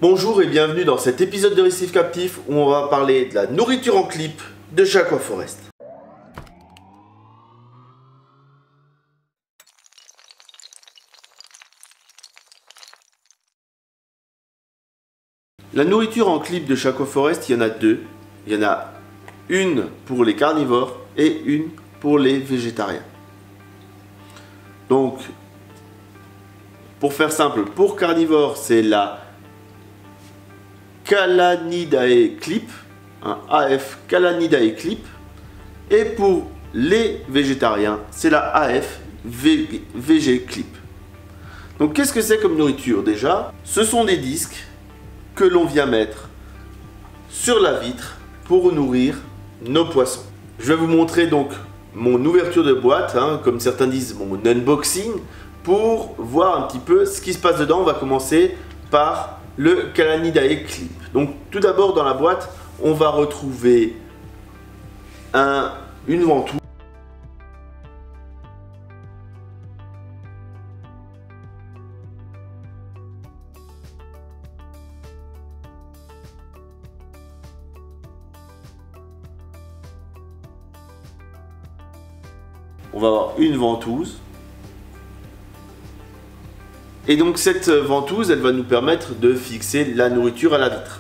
Bonjour et bienvenue dans cet épisode de Récif Captif où on va parler de la nourriture en clip de chez Aquaforest. La nourriture en clip de chez Aquaforest, il y en a deux. Il y en a une pour les carnivores et une pour les végétariens. Donc, pour faire simple, pour carnivores, c'est la Calanidae Clip, un AF Calanidae Clip, et pour les végétariens, c'est la AF VG Clip. Donc qu'est-ce que c'est comme nourriture déjà? Ce sont des disques que l'on vient mettre sur la vitre pour nourrir nos poissons. Je vais vous montrer donc mon ouverture de boîte, comme certains disent mon unboxing, pour voir un petit peu ce qui se passe dedans. On va commencer par le Calanidae Clip. Donc tout d'abord dans la boîte, on va retrouver une ventouse. On va avoir une ventouse. Et donc cette ventouse, elle va nous permettre de fixer la nourriture à la vitre.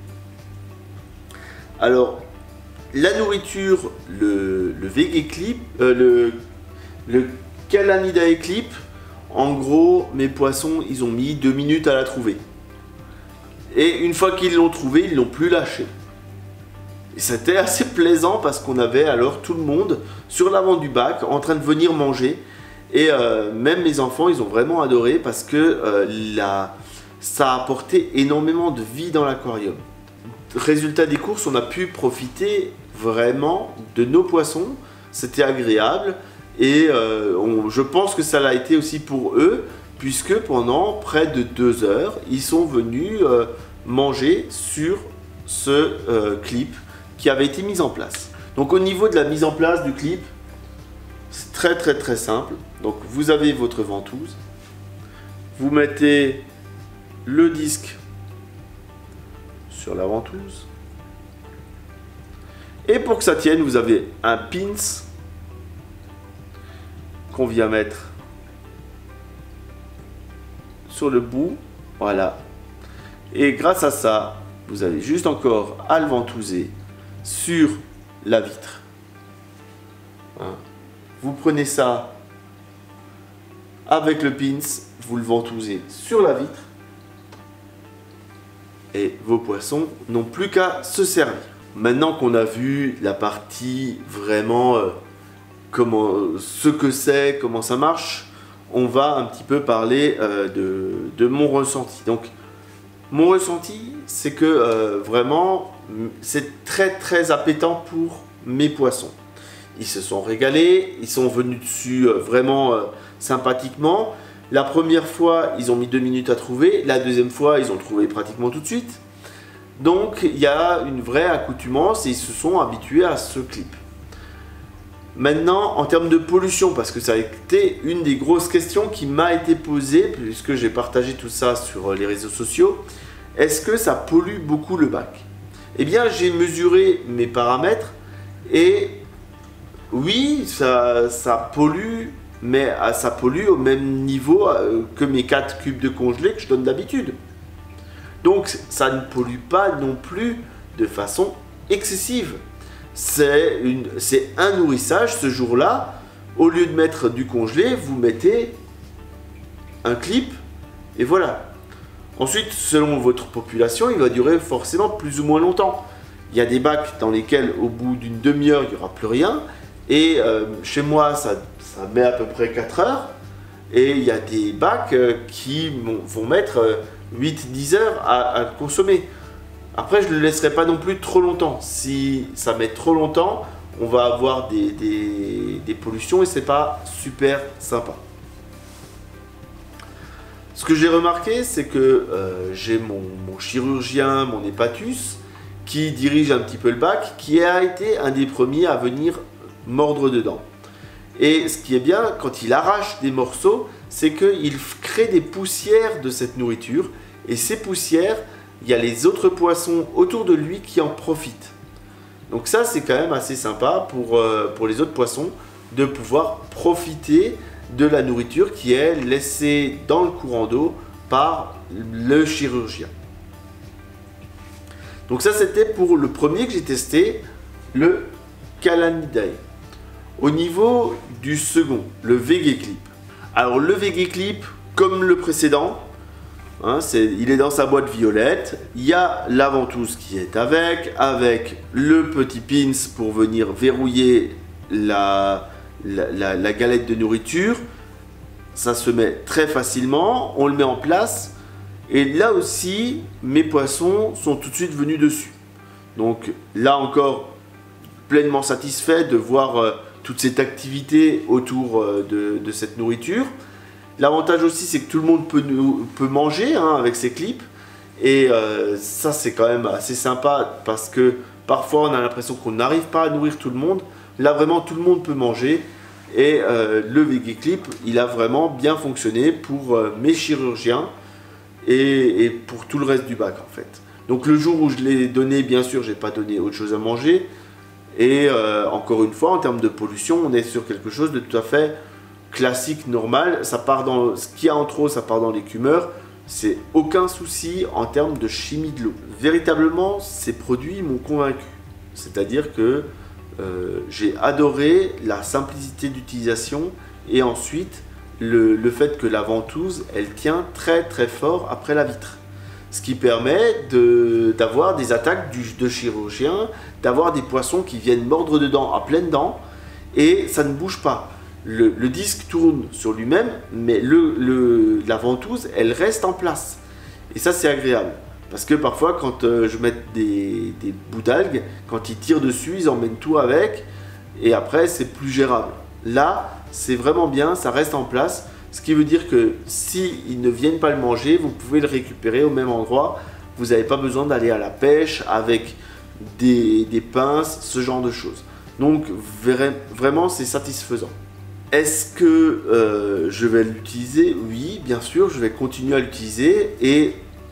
Alors, la nourriture, le VG Clip, le Calanidae Clip, en gros, mes poissons, ils ont mis 2 minutes à la trouver. Et une fois qu'ils l'ont trouvée, ils l'ont plus lâchée. Et c'était assez plaisant parce qu'on avait alors tout le monde sur l'avant du bac en train de venir manger. Et même mes enfants, ils ont vraiment adoré parce que ça a apporté énormément de vie dans l'aquarium. Résultat des courses, on a pu profiter vraiment de nos poissons. C'était agréable et je pense que ça l'a été aussi pour eux puisque pendant près de 2 heures, ils sont venus manger sur ce clip qui avait été mis en place. Donc au niveau de la mise en place du clip, c'est très simple. Donc vous avez votre ventouse, vous mettez le disque sur la ventouse et pour que ça tienne, vous avez un pins qu'on vient mettre sur le bout, voilà. Et grâce à ça, vous avez juste encore à le ventouser sur la vitre. Vous prenez ça avec le pins, vous le ventousez sur la vitre et vos poissons n'ont plus qu'à se servir. Maintenant qu'on a vu la partie vraiment ce que c'est, comment ça marche, on va un petit peu parler de mon ressenti. Donc mon ressenti, c'est que vraiment c'est très appétant pour mes poissons. Ils se sont régalés, ils sont venus dessus vraiment sympathiquement. La première fois, ils ont mis 2 minutes à trouver. La deuxième fois, ils ont trouvé pratiquement tout de suite. Donc, il y a une vraie accoutumance et ils se sont habitués à ce clip. Maintenant, en termes de pollution, parce que ça a été une des grosses questions qui m'a été posée, puisque j'ai partagé tout ça sur les réseaux sociaux. Est-ce que ça pollue beaucoup le bac? Eh bien, j'ai mesuré mes paramètres et oui, ça pollue, mais ça pollue au même niveau que mes 4 cubes de congelé que je donne d'habitude. Donc ça ne pollue pas non plus de façon excessive. C'est un nourrissage ce jour-là. Au lieu de mettre du congelé, vous mettez un clip et voilà. Ensuite, selon votre population, il va durer forcément plus ou moins longtemps. Il y a des bacs dans lesquels au bout d'une demi-heure, il n'y aura plus rien. Et chez moi, ça met à peu près 4 heures. Et il y a des bacs qui vont mettre 8-10 heures à consommer. Après, je ne le laisserai pas non plus trop longtemps. Si ça met trop longtemps, on va avoir des pollutions et c'est pas super sympa. Ce que j'ai remarqué, c'est que j'ai mon chirurgien, mon hépatus, qui dirige un petit peu le bac, qui a été un des premiers à venir mordre dedans. Et ce qui est bien, quand il arrache des morceaux, c'est qu'il crée des poussières de cette nourriture. Et ces poussières il y a les autres poissons autour de lui qui en profitent. Donc ça, c'est quand même assez sympa pour les autres poissons de pouvoir profiter de la nourriture qui est laissée dans le courant d'eau par le chirurgien. Donc ça, c'était pour le premier que j'ai testé, le Calanidae. Au niveau du second, le VegeClip. Alors le VegeClip, comme le précédent, hein, il est dans sa boîte violette. Il y a la ventouse qui est avec le petit pins pour venir verrouiller la galette de nourriture. Ça se met très facilement, on le met en place. Et là aussi, mes poissons sont tout de suite venus dessus. Donc là encore, pleinement satisfait de voir toute cette activité autour de cette nourriture. L'avantage aussi, c'est que tout le monde peut manger hein, avec ces clips. Et ça, c'est quand même assez sympa parce que parfois, on a l'impression qu'on n'arrive pas à nourrir tout le monde. Là, vraiment, tout le monde peut manger. Et le VegeClip, il a vraiment bien fonctionné pour mes chirurgiens et pour tout le reste du bac, en fait. Donc, le jour où je l'ai donné, bien sûr, je n'ai pas donné autre chose à manger. Et encore une fois, en termes de pollution, on est sur quelque chose de tout à fait classique, normal. Ça part dans ce qu'il y a en trop, ça part dans l'écumeur. C'est aucun souci en termes de chimie de l'eau. Véritablement, ces produits m'ont convaincu. C'est-à-dire que j'ai adoré la simplicité d'utilisation et ensuite le fait que la ventouse, elle tient très très fort après la vitre. Ce qui permet d'avoir des attaques de chirurgiens, d'avoir des poissons qui viennent mordre dedans à pleines dents et ça ne bouge pas. Le disque tourne sur lui-même, mais la ventouse, elle reste en place. Et ça, c'est agréable. Parce que parfois, quand je mets des bouts d'algues, quand ils tirent dessus, ils emmènent tout avec. Et après, c'est plus gérable. Là, c'est vraiment bien, ça reste en place. Ce qui veut dire que s'ils ne viennent pas le manger, vous pouvez le récupérer au même endroit. Vous n'avez pas besoin d'aller à la pêche avec des pinces, ce genre de choses. Donc, vraiment, c'est satisfaisant. Est-ce que je vais l'utiliser? Oui, bien sûr, je vais continuer à l'utiliser et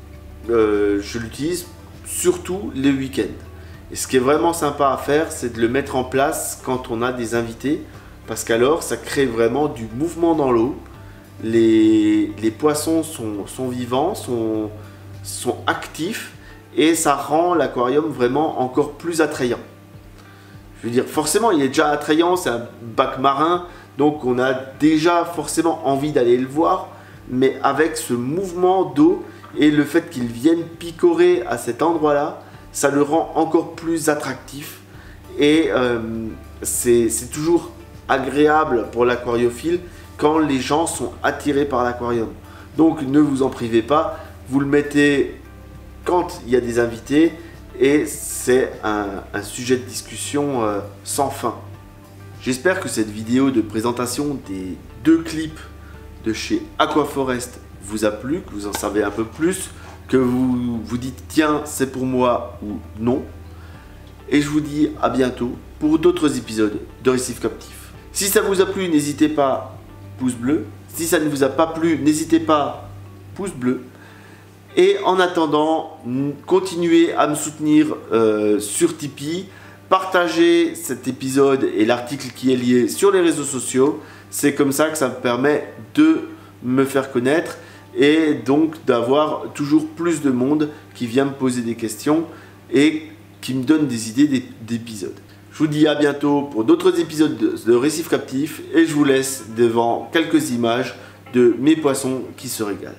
je l'utilise surtout les week-ends. Et ce qui est vraiment sympa à faire, c'est de le mettre en place quand on a des invités parce qu'alors ça crée vraiment du mouvement dans l'eau. Les poissons sont vivants, sont actifs et ça rend l'aquarium vraiment encore plus attrayant. Je veux dire, forcément, il est déjà attrayant, c'est un bac marin. Donc on a déjà forcément envie d'aller le voir, mais avec ce mouvement d'eau et le fait qu'il vienne picorer à cet endroit-là, ça le rend encore plus attractif. Et c'est toujours agréable pour l'aquariophile quand les gens sont attirés par l'aquarium. Donc ne vous en privez pas, vous le mettez quand il y a des invités et c'est un sujet de discussion sans fin. J'espère que cette vidéo de présentation des 2 clips de chez Aquaforest vous a plu, que vous en savez un peu plus, que vous vous dites tiens c'est pour moi ou non. Et je vous dis à bientôt pour d'autres épisodes de Récif Captif. Si ça vous a plu, n'hésitez pas, pouce bleu. Si ça ne vous a pas plu, n'hésitez pas, pouce bleu. Et en attendant, continuez à me soutenir sur Tipeee. Partagez cet épisode et l'article qui est lié sur les réseaux sociaux. C'est comme ça que ça me permet de me faire connaître et donc d'avoir toujours plus de monde qui vient me poser des questions et qui me donne des idées d'épisodes. Je vous dis à bientôt pour d'autres épisodes de Récif Captif et je vous laisse devant quelques images de mes poissons qui se régalent.